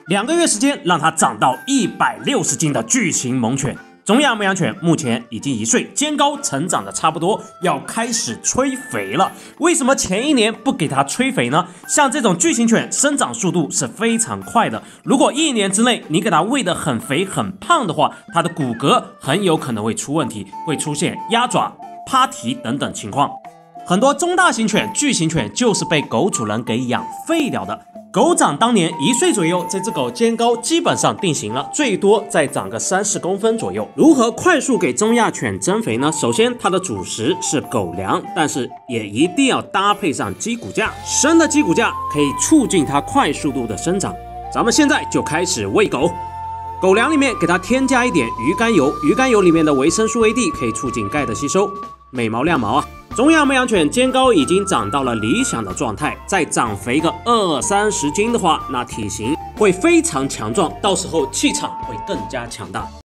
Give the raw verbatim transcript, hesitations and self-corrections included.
两个月时间让它长到一百六十斤的巨型猛犬。中亚牧羊犬目前已经一岁，肩高成长的差不多，要开始催肥了。为什么前一年不给它催肥呢？像这种巨型犬生长速度是非常快的，如果一年之内你给它喂得很肥很胖的话，它的骨骼很有可能会出问题，会出现压爪、趴蹄等等情况。很多中大型犬、巨型犬就是被狗主人给养废掉的。狗长当年一岁左右，这只狗肩高基本上定型了，最多再长个三四公分左右。如何快速给中亚犬增肥呢？首先，它的主食是狗粮，但是也一定要搭配上鸡骨架。生的鸡骨架可以促进它快速度的生长。咱们现在就开始喂狗。狗粮里面给它添加一点鱼肝油，鱼肝油里面的维生素 A D 可以促进钙的吸收。美毛亮毛啊！中亚牧羊犬肩高已经长到了理想的状态，再长肥个二三十斤的话，那体型会非常强壮，到时候气场会更加强大。